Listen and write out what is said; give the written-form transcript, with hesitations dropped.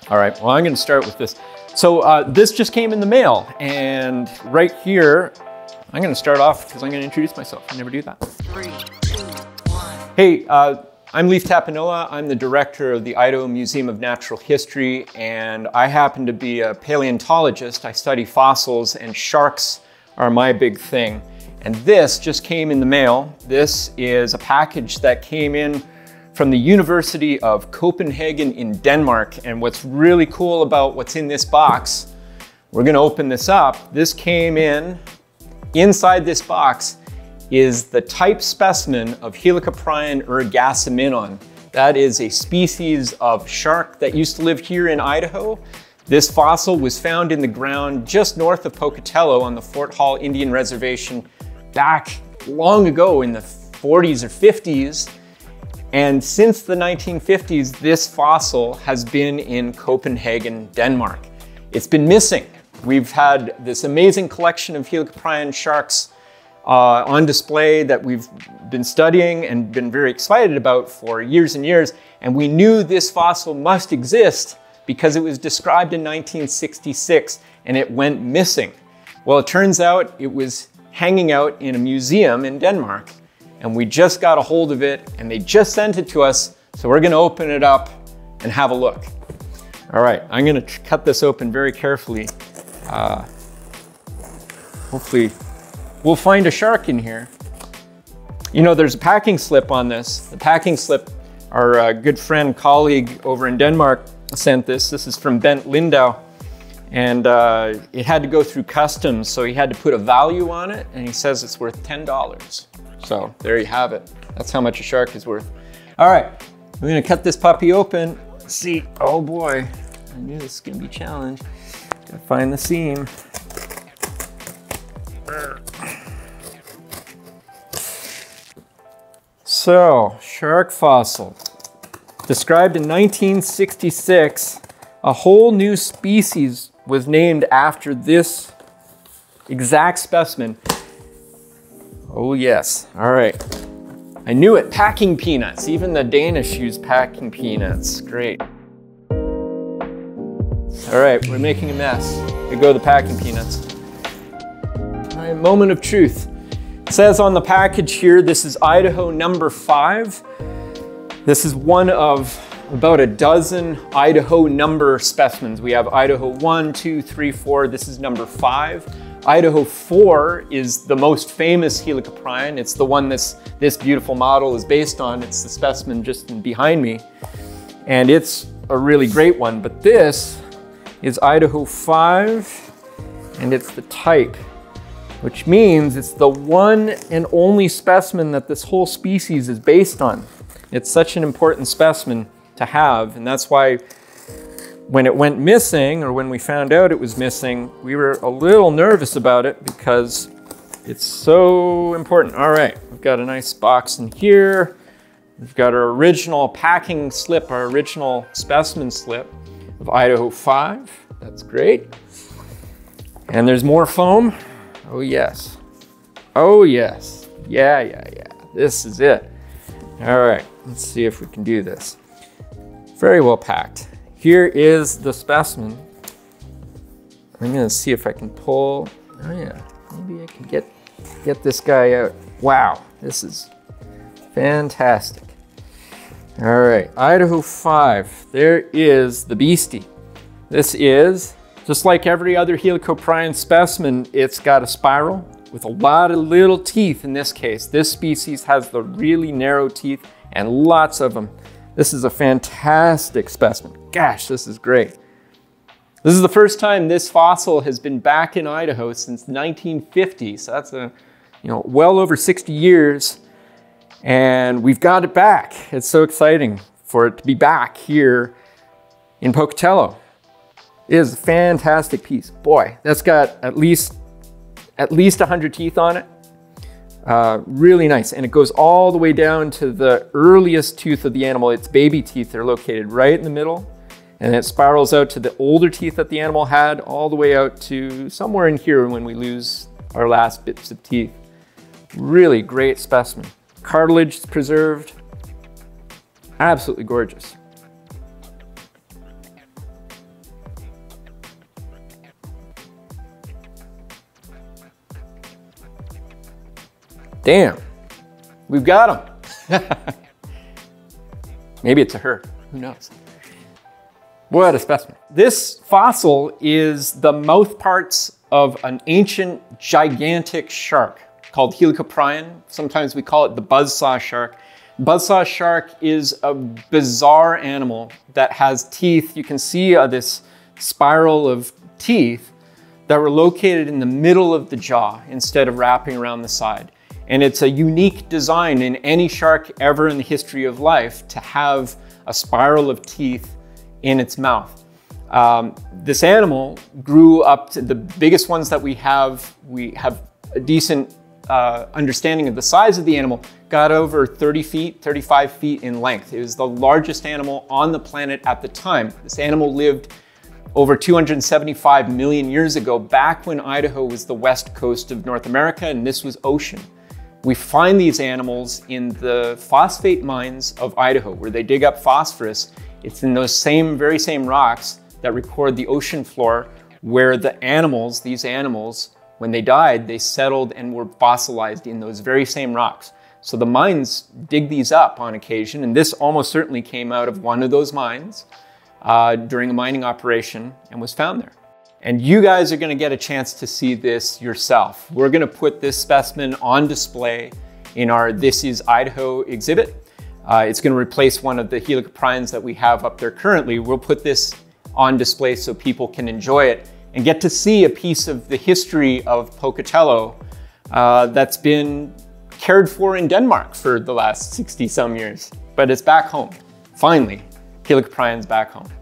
All right, well, I'm gonna start with this. So this just came in the mail, and right here, I'm gonna start off because I'm gonna introduce myself. I never do that. 3, 2, 1. Hey, I'm Leif Tapinoa. I'm the director of the Idaho Museum of Natural History, and I happen to be a paleontologist. I study fossils, and sharks are my big thing. And this just came in the mail. This is a package that came in from the University of Copenhagen in Denmark. And what's really cool about what's in this box, we're gonna open this up. This came in, inside this box is the type specimen of Helicoprion ergasiminon. That is a species of shark that used to live here in Idaho. This fossil was found in the ground just north of Pocatello on the Fort Hall Indian Reservation back long ago in the 40s or 50s. And since the 1950s, this fossil has been in Copenhagen, Denmark. It's been missing. We've had this amazing collection of Helicoprion sharks on display that we've been studying and been very excited about for years and years. And we knew this fossil must exist because it was described in 1966 and it went missing. Well, it turns out it was hanging out in a museum in Denmark. And we just got a hold of it and they just sent it to us. So we're gonna open it up and have a look. All right, I'm gonna cut this open very carefully. Hopefully we'll find a shark in here. You know, there's a packing slip on this. The packing slip, our good friend, colleague over in Denmark sent this. This is from Bent Lindau. And it had to go through customs, so he had to put a value on it, and he says it's worth $10. So there you have it. That's how much a shark is worth. All right, we're gonna cut this puppy open. Let's see, oh boy, I knew this was gonna be a challenge. Gotta find the seam. So, shark fossil. Described in 1966, a whole new species was named after this exact specimen. Oh yes, all right. I knew it, packing peanuts. Even the Danish use packing peanuts, great. All right, we're making a mess. Here go the packing peanuts. All right, moment of truth. It says on the package here, this is Idaho number 5. This is one of about a dozen Idaho number specimens. We have Idaho 1, 2, 3, 4. This is number 5. Idaho 4 is the most famous Helicoprion. It's the one this beautiful model is based on. It's the specimen just behind me. And it's a really great one. But this is Idaho 5, and it's the type, which means it's the one and only specimen that this whole species is based on. It's such an important specimen to have, and that's why when it went missing, or when we found out it was missing, we were a little nervous about it because it's so important. All right, we've got a nice box in here. We've got our original packing slip, our original specimen slip of Idaho 5. That's great. And there's more foam. Oh yes. Oh yes. Yeah. This is it. All right, let's see if we can do this. Very well packed. Here is the specimen. I'm gonna see if I can pull, oh yeah, maybe I can get this guy out. Wow, this is fantastic. All right, Idaho 5, there is the beastie. This is, just like every other Helicoprion specimen, it's got a spiral with a lot of little teeth in this case. This species has the really narrow teeth and lots of them. This is a fantastic specimen. Gosh, this is great. This is the first time this fossil has been back in Idaho since 1950. So that's well over 60 years. And we've got it back. It's so exciting for it to be back here in Pocatello. It is a fantastic piece. Boy, that's got at least 100 teeth on it. Really nice, and it goes all the way down to the earliest tooth of the animal. Its baby teeth are located right in the middle, and it spirals out to the older teeth that the animal had, all the way out to somewhere in here when we lose our last bits of teeth. Really great specimen. Cartilage is preserved. Absolutely gorgeous. Damn, we've got him. Maybe it's a her, who knows? What a specimen. This fossil is the mouth parts of an ancient gigantic shark called Helicoprion. Sometimes we call it the buzzsaw shark. Buzzsaw shark is a bizarre animal that has teeth. You can see this spiral of teeth that were located in the middle of the jaw instead of wrapping around the side. And it's a unique design in any shark ever in the history of life to have a spiral of teeth in its mouth. This animal grew up to the biggest ones that we have a decent understanding of the size of the animal, got over 30 feet, 35 feet in length. It was the largest animal on the planet at the time. This animal lived over 275 million years ago, back when Idaho was the west coast of North America and this was ocean. We find these animals in the phosphate mines of Idaho, where they dig up phosphorus. It's in those very same rocks that record the ocean floor, where the animals, these animals, when they died, they settled and were fossilized in those very same rocks. So the mines dig these up on occasion, and this almost certainly came out of one of those mines during a mining operation and was found there. And you guys are going to get a chance to see this yourself. We're going to put this specimen on display in our This is Idaho exhibit. It's going to replace one of the Helicoprions that we have up there currently. We'll put this on display so people can enjoy it and get to see a piece of the history of Pocatello that's been cared for in Denmark for the last 60 some years. But it's back home. Finally, Helicoprion's back home.